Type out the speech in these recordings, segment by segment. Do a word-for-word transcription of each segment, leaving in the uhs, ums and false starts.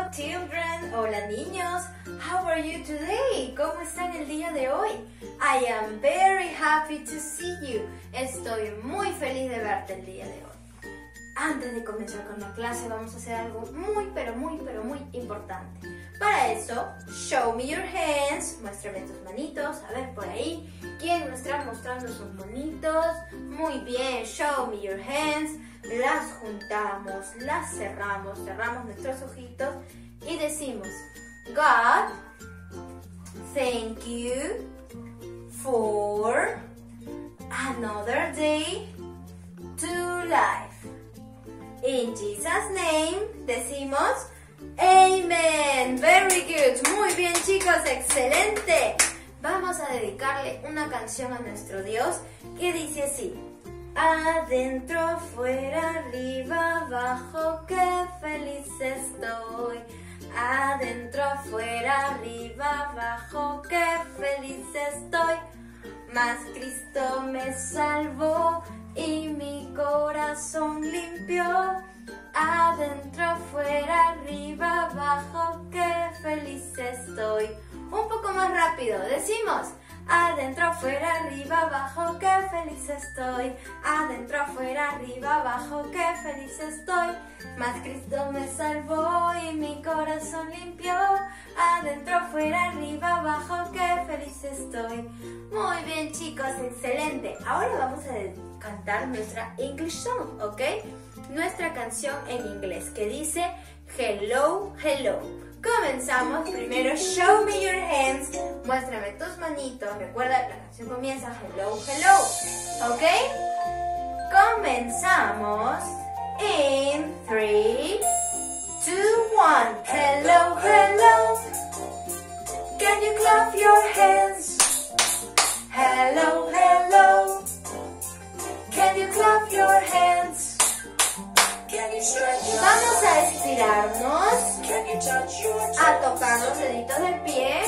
children. Hola niños. How are you today? ¿Cómo están el día de hoy? I am very happy to see you. Estoy muy feliz de verte el día de hoy. Antes de comenzar con la clase vamos a hacer algo muy pero muy pero muy importante. Para eso, show me your hands. Muéstrame tus manitos. A ver por ahí. ¿Quién me está mostrando sus manitos? Muy bien. Show me your hands. Las juntamos, las cerramos, cerramos nuestros ojitos y decimos: God, thank you for another day to life. In Jesus' name decimos Amen. Very good. Muy bien, chicos, excelente. Vamos a dedicarle una canción a nuestro Dios que dice así: adentro, afuera, arriba, abajo, qué feliz estoy. Adentro, afuera, arriba, abajo, qué feliz estoy. Mas Cristo me salvó y mi corazón limpió. Adentro, afuera, arriba, abajo, qué feliz estoy. Un poco más rápido, decimos: adentro, afuera, arriba, abajo, qué feliz estoy. Adentro, afuera, arriba, abajo, qué feliz estoy. Mas Cristo me salvó y mi corazón limpió. Adentro, afuera, arriba, abajo, qué feliz estoy. Muy bien, chicos, excelente. Ahora vamos a cantar nuestra English song, ¿ok? Nuestra canción en inglés que dice Hello, hello. Comenzamos. Primero, show me your hands. Muéstrame tus manitos. Recuerda, la canción comienza hello, hello. ¿Ok? Comenzamos. In three, two, one. Hello, hello. Can you clap your hands? Hello, hello. Can you clap your hands? Vamos a estirarnos, a tocar los deditos del pie,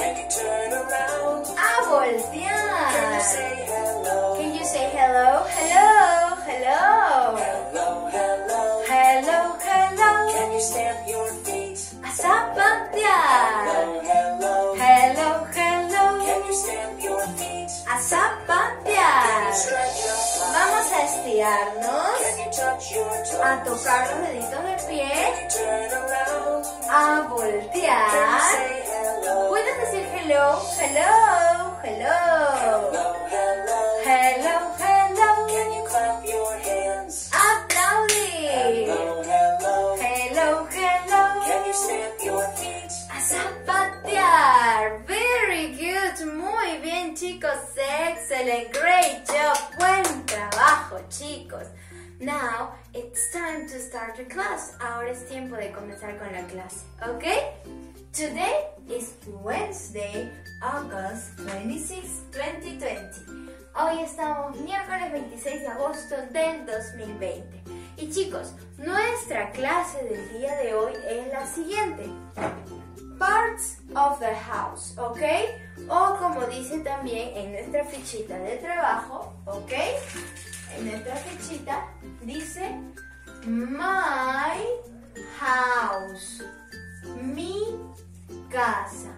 a voltear. Can you say hello? Hello, hello. Hello, hello. Can you stamp your feet? A zapatear. Hello, hello. Can you stamp your feet? A zapatear. Vamos a estirarnos, a tocar los deditos del pie, a voltear. Puedes decir hello, hello, hello. Hello, hello. Can you clap your hands? Aplaudir. Hello, hello. Can you stamp your feet? A zapatear. Very good. Muy bien, chicos. Excellent. Great job. Buen trabajo, chicos. Now, it's time to start the class. Ahora es tiempo de comenzar con la clase, ¿ok? Today is Wednesday, August twenty-sixth, twenty twenty. Hoy estamos miércoles veintiséis de agosto del dos mil veinte. Y chicos, nuestra clase del día de hoy es la siguiente. Parts of the house, ¿ok? O como dice también en nuestra fichita de trabajo, ¿ok? En nuestra fichita dice my house, mi casa,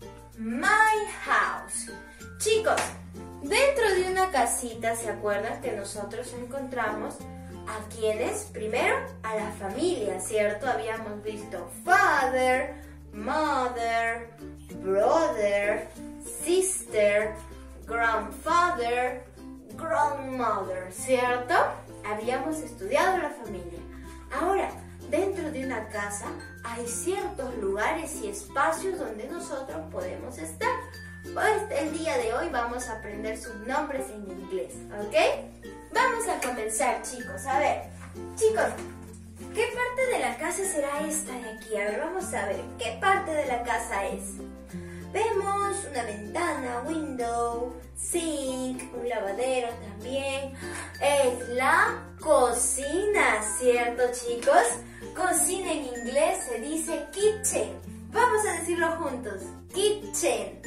my house. Chicos, dentro de una casita, ¿se acuerdan que nosotros encontramos a quienes? Primero, a la familia, ¿cierto? Habíamos visto father, mother, brother, sister, grandfather, grandmother, ¿cierto? Habíamos estudiado la familia. Ahora, dentro de una casa hay ciertos lugares y espacios donde nosotros podemos estar. Pues el día de hoy vamos a aprender sus nombres en inglés, ¿ok? Vamos a comenzar, chicos. A ver, chicos, ¿qué parte de la casa será esta de aquí? A ver, vamos a ver, ¿qué parte de la casa es? Vemos una ventana, window, sink, un lavadero también. Es la cocina, ¿cierto, chicos? Cocina en inglés se dice kitchen. Vamos a decirlo juntos. Kitchen.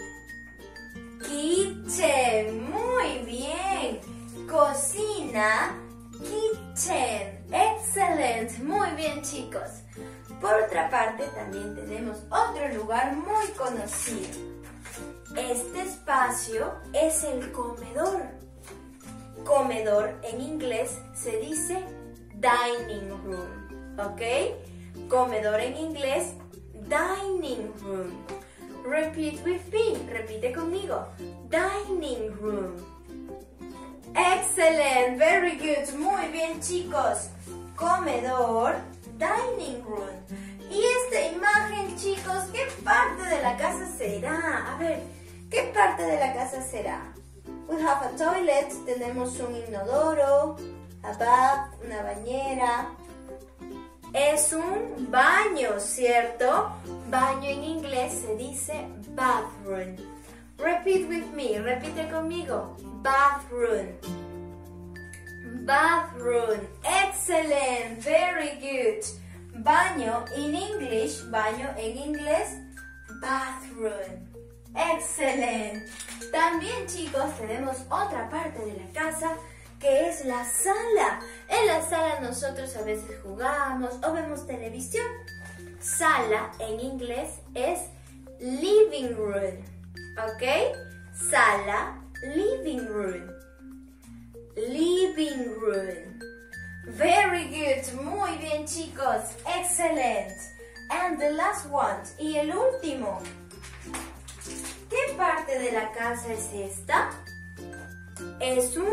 Kitchen. Muy bien. Cocina, kitchen. Excelente. Muy bien, chicos. Por otra parte, también tenemos otro lugar muy conocido. Este espacio es el comedor. Comedor en inglés se dice dining room, ¿ok? Comedor en inglés, dining room. Repeat with me, repite conmigo, dining room. Excellent, very good, muy bien chicos. Comedor, dining room. Y esta imagen, chicos, ¿qué parte de la casa será? A ver, ¿qué parte de la casa será? We have a toilet, tenemos un inodoro, a bath, una bañera. Es un baño, ¿cierto? Baño en inglés se dice bathroom. Repeat with me, repite conmigo. Bathroom. Bathroom. Excellent, very good. Baño in English, baño en inglés, bathroom. Excelente. También, chicos, tenemos otra parte de la casa que es la sala. En la sala nosotros a veces jugamos o vemos televisión. Sala en inglés es living room, ¿ok? Sala, living room. Living room. Very good, muy bien chicos, excelente. And the last one, y el último. ¿Qué parte de la casa es esta? Es un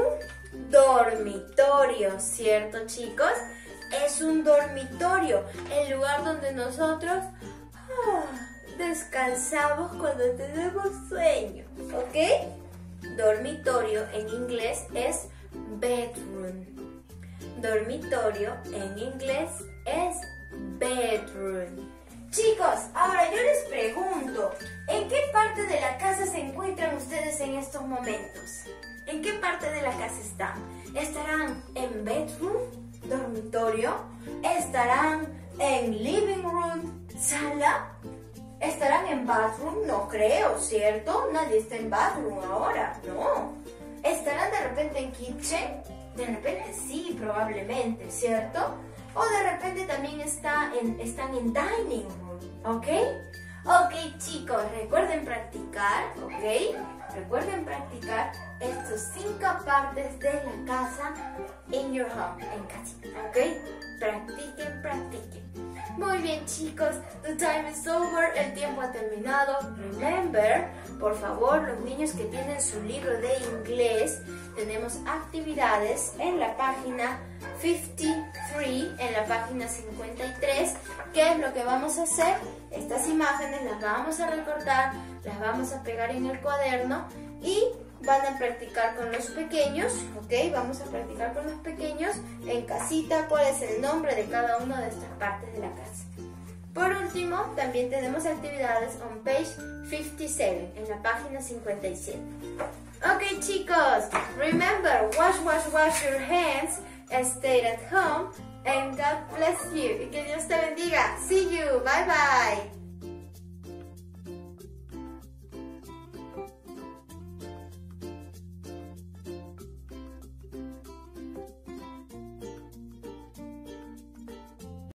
dormitorio, ¿cierto chicos? Es un dormitorio, el lugar donde nosotros ah, descansamos cuando tenemos sueño, ¿ok? Dormitorio en inglés es bedroom. Dormitorio en inglés es bedroom. Chicos, ahora yo les pregunto, ¿en qué parte de la casa se encuentran ustedes en estos momentos? ¿En qué parte de la casa están? ¿Estarán en bedroom, dormitorio? ¿Estarán en living room, sala? ¿Estarán en bathroom? No creo, ¿cierto? Nadie está en bathroom ahora, no. ¿Estarán de repente en kitchen? De repente sí, probablemente, ¿cierto? O de repente también está en, están en dining room, ¿ok? Ok, chicos, recuerden practicar, ¿ok? Recuerden practicar estas cinco partes de la casa in your home, en casita, ¿ok? Practiquen, practiquen. Muy bien, chicos, the time is over, el tiempo ha terminado. Remember, por favor, los niños que tienen su libro de inglés, tenemos actividades en la página cincuenta y tres, en la página cincuenta y tres. ¿Qué es lo que vamos a hacer? Estas imágenes las vamos a recortar, las vamos a pegar en el cuaderno y van a practicar con los pequeños, ¿ok? Vamos a practicar con los pequeños en casita cuál es el nombre de cada una de estas partes de la casa. Por último, también tenemos actividades on page cincuenta y siete, en la página cincuenta y siete. Ok, chicos, remember, wash, wash, wash your hands, stay at home, and God bless you. Y que Dios te bendiga. See you. Bye, bye.